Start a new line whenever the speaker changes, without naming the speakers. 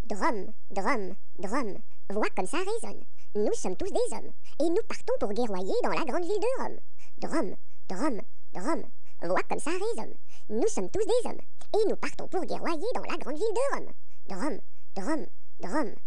Drum, drum, drum, voix comme ça résonne. Nous sommes tous des hommes, et nous partons pour guerroyer dans la grande ville de Rome. Drum, drum, drum, voix comme ça résonne. Nous sommes tous des hommes, et nous partons pour guerroyer dans la grande ville de Rome. Drum, drum, drum,